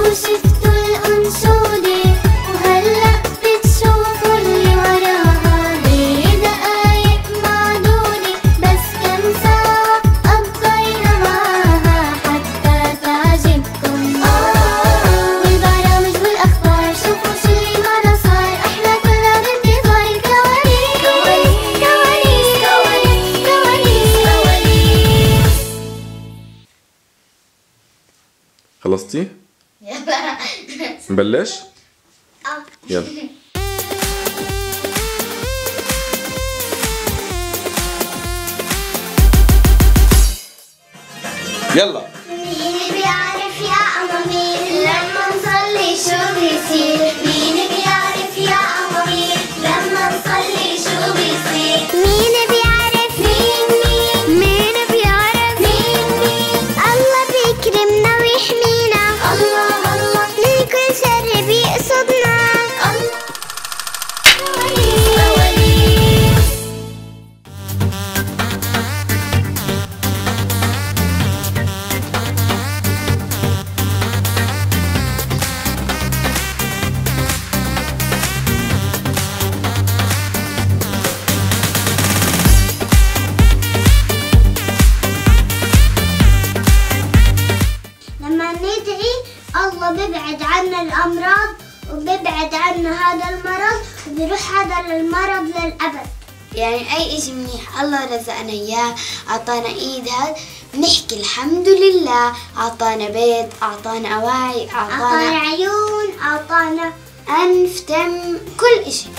وشفتوا الأنشودة وهلأ بتشوفوا اللي وراها. بدقايق معدودة بس كم ساعة قضينا معاها حتى تعجبكم. والبرامج والأخبار شوفوا شو اللي معنا صار. أحلى كلها بانتظار الكواليس. كواليس كواليس كواليس كواليس. خلصتي؟ نبلش؟ يلا. يلا. مين بيعرف يا أمامير لما نصلي شو بيصير؟ مين بيعرف يا أمامير لما نصلي شو بيصير؟ مين بيعرف؟ مين بيعرف؟ الله بيكرمنا ويحمينا. الله من كل شر بيقصدنا. كواليس. لما ندعي الله بيبعد عنا الأمراض وبيبعد عنا هذا المرض وبيروح هذا المرض للأبد. يعني أي إشي منيح الله رزقنا إياه، أعطانا إيد هاد بنحكي الحمد لله. أعطانا بيت، أعطانا أواعي، أعطانا عيون، أعطانا أنف، دم، كل إشي.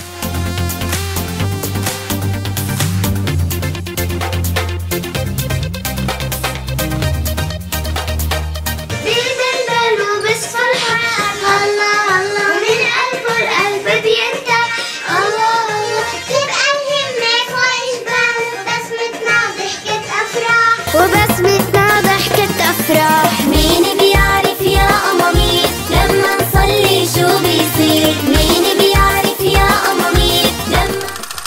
بيبلبل وبس فرحان. الله ومن قلبه القلب بيرتاح. الله تبقى الهمة فوق جبال وبسمتنا ضحكة أفراح. مين بيعرف يا أمامير لما نصلي شو بيصير؟ مين بيعرف يا أمامير لما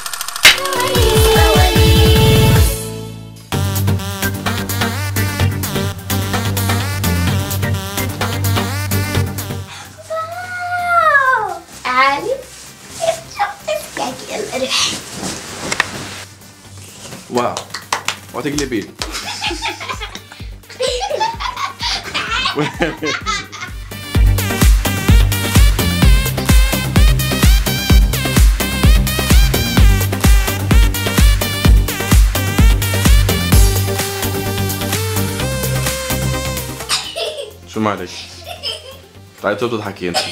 كواليس. عالي يلا روح. واو. وتقلبي. شو مالك؟ تعالي تضحكي انت.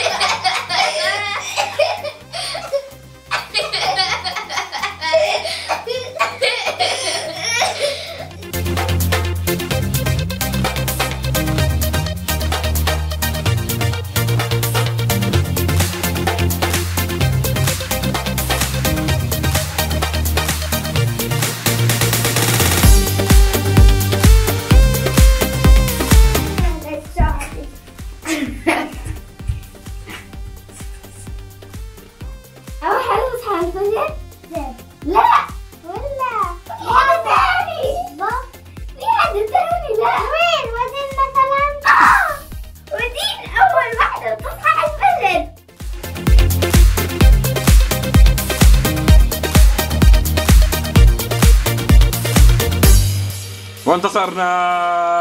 أول حاجة تصحى على الفجر؟ لا ولا في حاجة تاني. في حاجة تاني. لا وين ودين مثلا؟ ودين أول واحدة تصحى على الفجر. وانتصرنا.